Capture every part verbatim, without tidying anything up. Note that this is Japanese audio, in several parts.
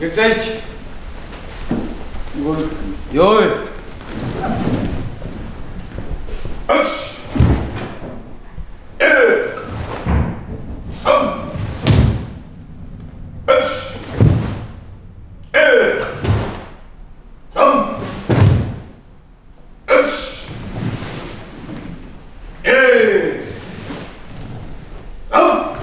백사이치 이걸 열 아치 일 삼 아치 일 삼 아치 일 삼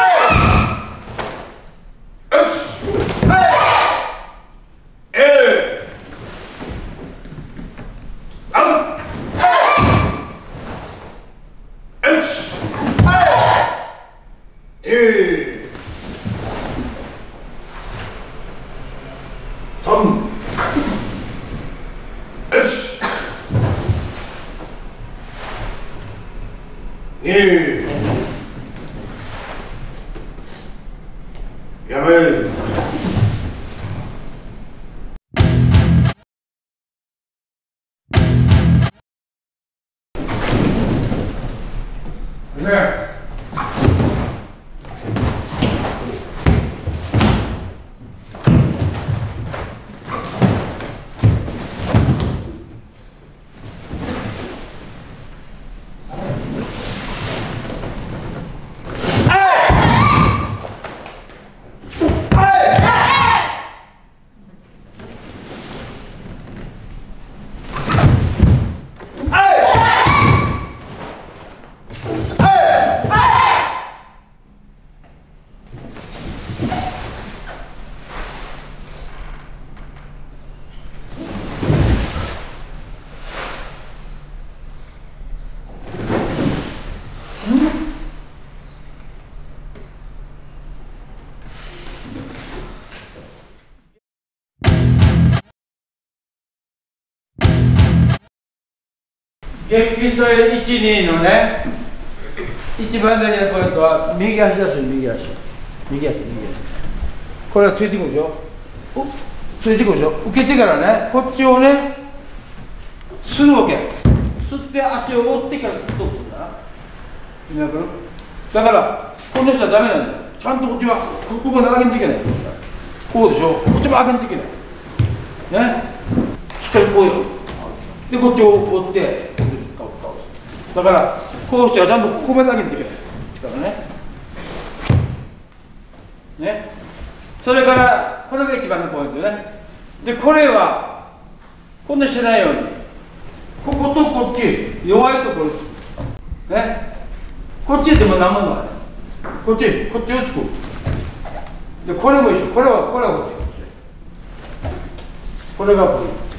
삼, 에스, 이, 야벨, 네.激基礎いち、にのね、一番大事なポイントは右足ですよ、右足。右足、右足。これはついてくるでしょ。おついてくるでしょ。受けてからね、こっちをね、吸うわけ。吸って足を折ってから取ってんだな。今くるだから、この人はダメなんだよ。ちゃんとこっちは、ここまで上げんといけない。こうでしょ。こっちも上げんといけない。ね。しっかりこうよ。で、こっちを折って。だからこうしてはちゃんとここまで上げていけないからね。ね。それからこれが一番のポイントね。でこれはこんなしてないようにこことこっち弱いところね。こっちでも何もない。こっちこっちをつく。でこれも一緒。これはこれはこっち。これがこれ。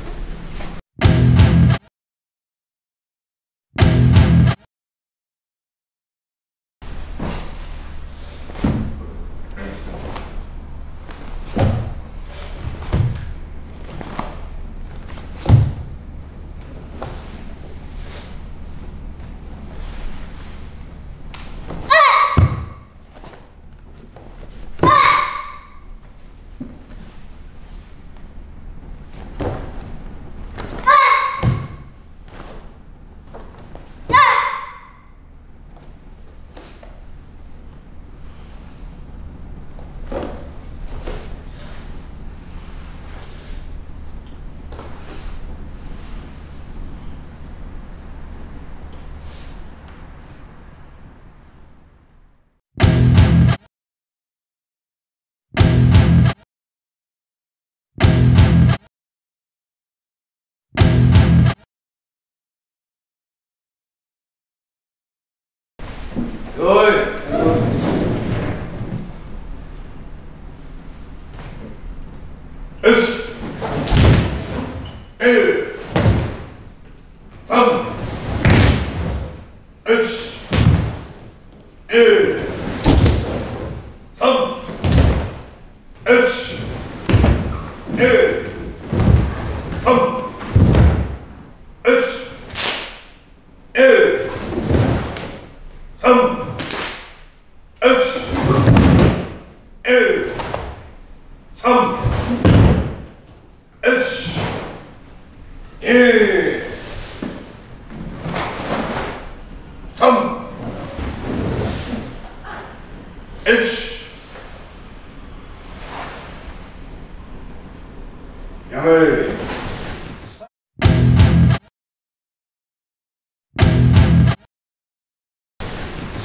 おい。 一、二、三、一、二、三、一、二、三、一、二、三、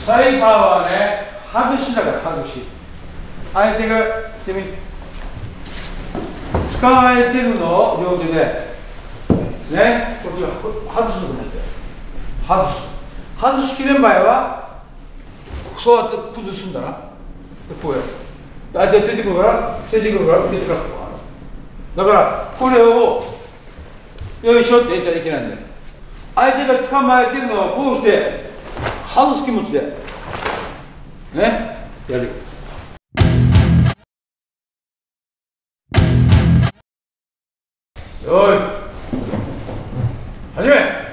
サイファーはね、外しだから外し。相手が、てみ、捕まえてるのを両手で、ね、こっちが外すと思って、外す。外しきれん場合は、そうやって崩すんだな。こうやる。相手がついてくるから、ついてくるから、ついてくるから。だから、これを、よいしょって言ったらいけないんだよ。相手が捕まえてるのをこうして、外す気持ちで、ね、やる。よい、始め。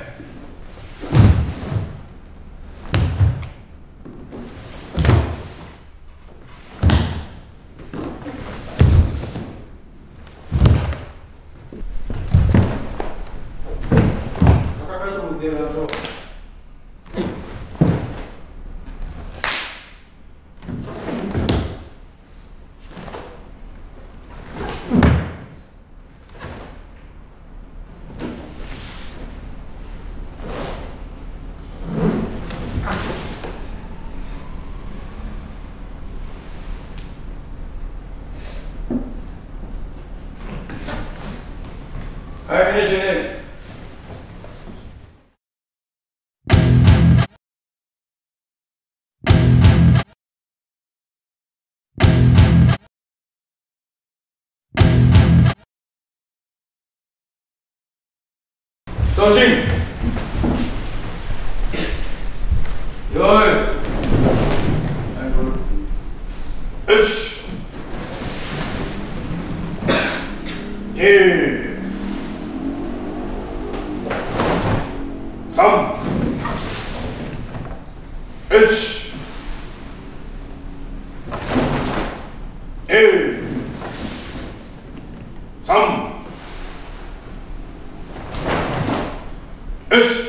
高いところでやると。はい、フィニッシュ。送信。よい。 よし。ええ。三。よし。ええ。三。よし。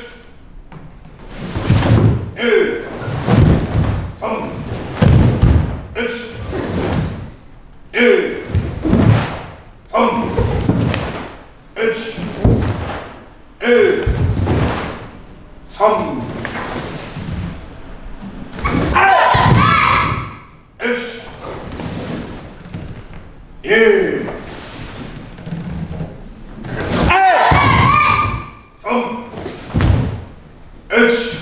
ええ。三。よし。ええ。三。よし。ええ。三。よし。ええ。三。よし。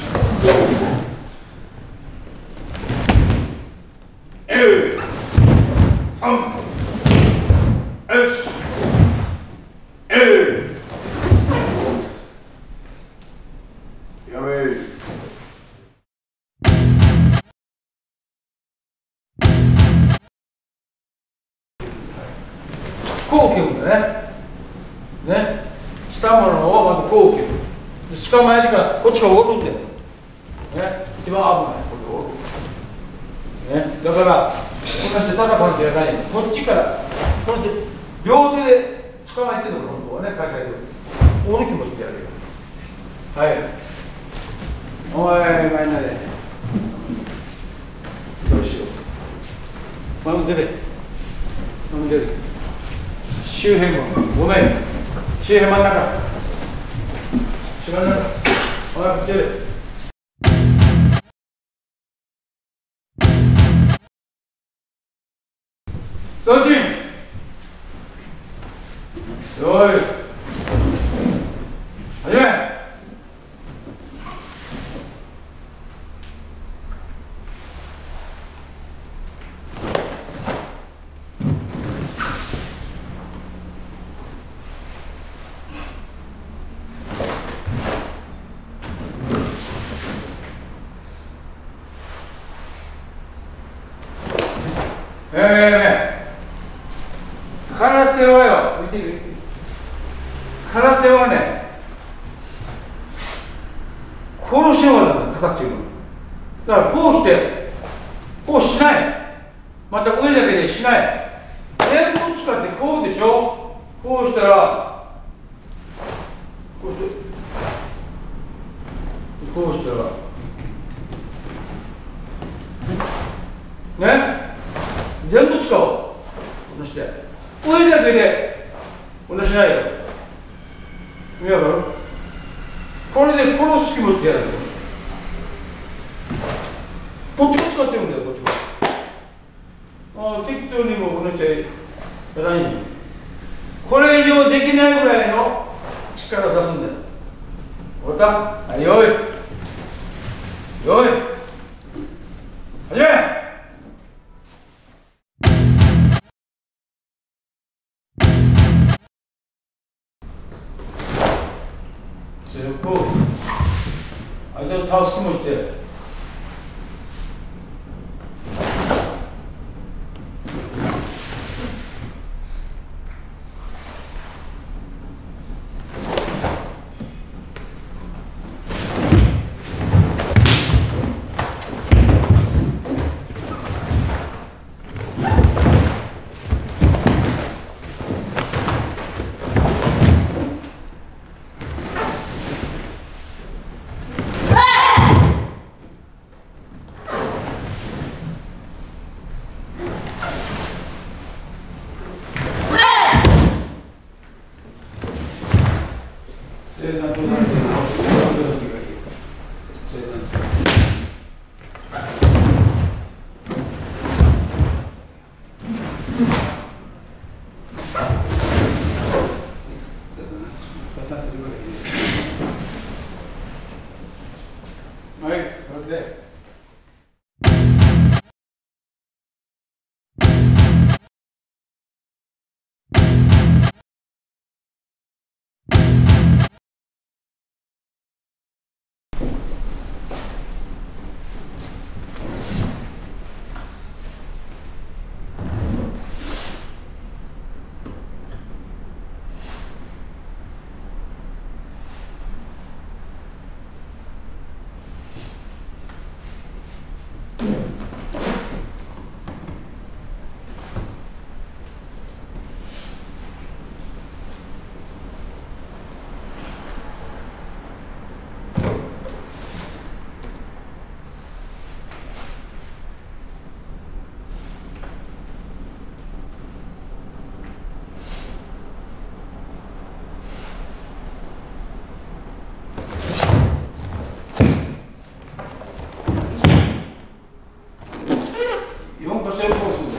ええ。三。よし。ええ。やべえ。 こう切るんだね。ね。したものをまずこう切る。捕まえてからこっちから折るんだよ。ね。一番危ない。これを折る。ね。だから、こんなしてただこうやってやらない。こっちから、こうやって両手で捕まえてるの、本当はね、会社で。折る気持ちでやるよ。はい。おい、前になれ。どうしよう。まず出て。まず出て。周辺も、ごめん。周辺真ん中。真ん中。おい、出る。送信。よい。始め。ええー、空手はよ、見てみて。空手はね、殺しようなんだ、かかっていうの。だからこうして、こうしない。また上だけでしない。全部使ってこうでしょ。こうしたら、こうして、こうしたら、ね。全部使おう。こうして上だけでこんなしないよ。見える？これで殺す気持ちでやる。 使ってるんだよ、こっちは。あ適当にもうこの人やらない。これ以上できないぐらいの力を出すんだよ。終わった？はい、よい。よい。始め！強く相手を倒す気もして。はい、これで。よんこ成功する。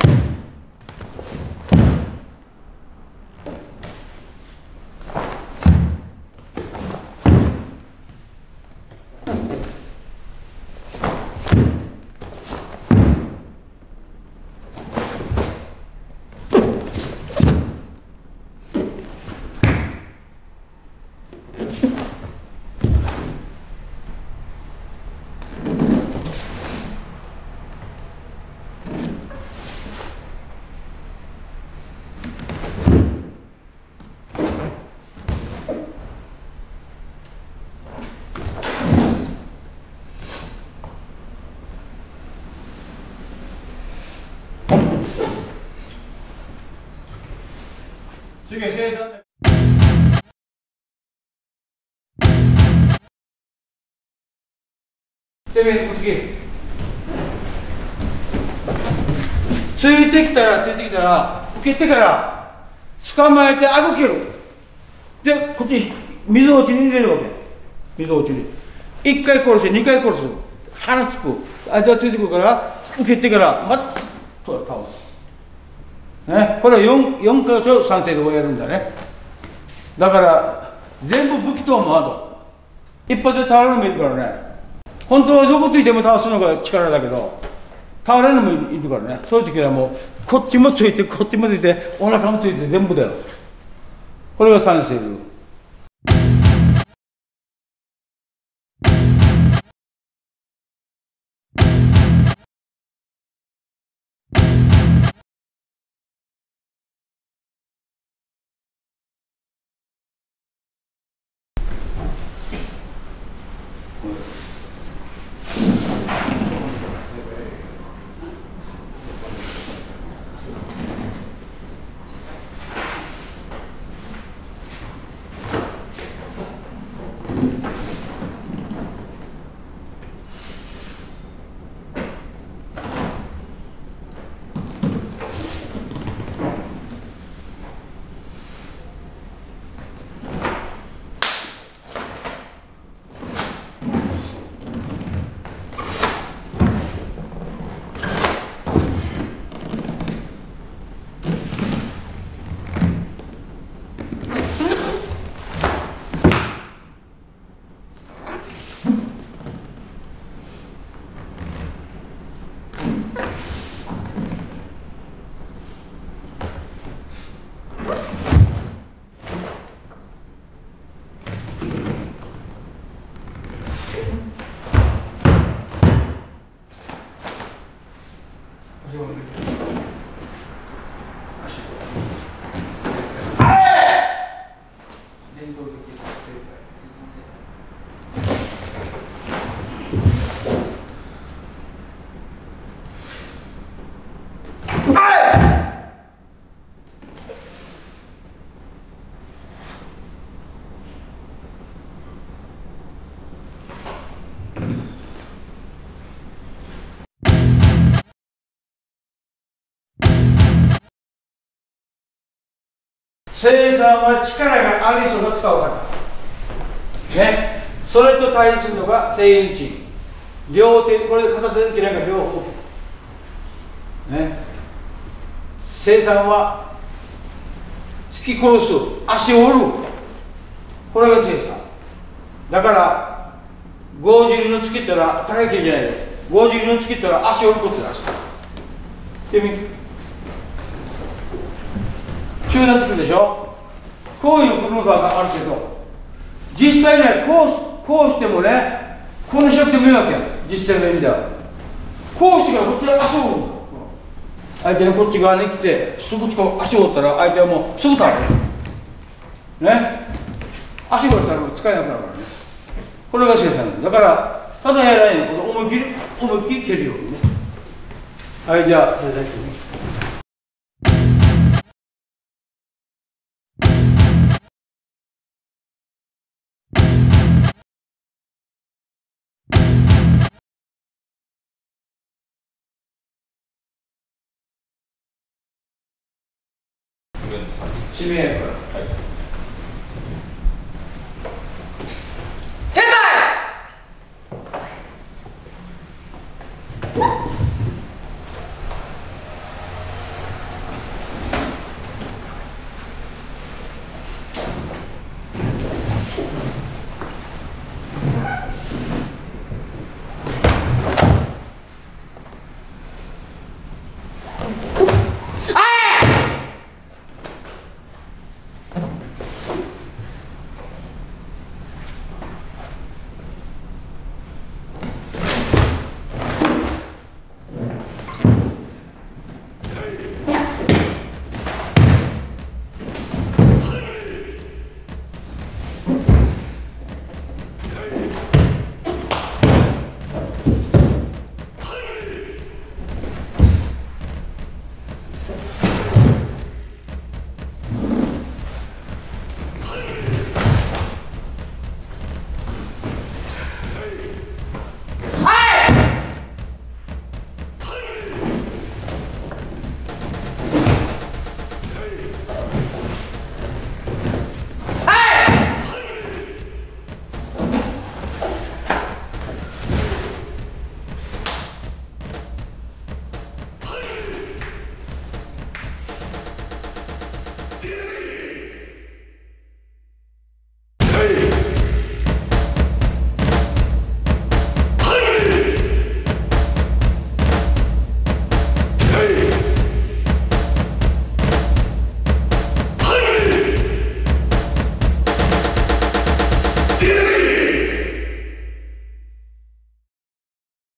次は生産だ。てめえこっち来。ついてきたらついてきたら受けてから捕まえてあごける。でこっち水落ちに入れるわけ。水落ちにいっかい殺してにかい殺す。鼻つく相手がついてくるから受けてからまっと倒す。ね、これは 4, 4箇所賛成で終えるんだね。だから全部武器ともあと一発で倒れるのもいるからね。本当はどこついても倒すのが力だけど倒れるのもいるからね。そういう時はもうこっちもついてこっちもついてお腹もついて全部だよ。これが賛成流。 動的に生産は力がある人が使うからね。それと対立するのが正円値。両手、これで片手できないから両方ね。生産は突き殺す、足を折る、これが生産だから。ゴージルの突きったら高い剣じゃないで、ゴージルの突きったら足を折ることだしでみ中段つくでしょ。こういうクルーザーがあるけど、実際ね、こう、こうしてもね、このしなくてもいいわけや、実際の意味では。こうしてからこっちで足を折るんだ。相手のこっち側に来て、すぐこう足を折ったら、相手はもうすぐ倒れる。ね。足を折ったら使えなくなるからね。これが生産だから、ただやらないの、この思い切り、思いっきり蹴るようにね。はい、じゃあ、それだけね。指名やから。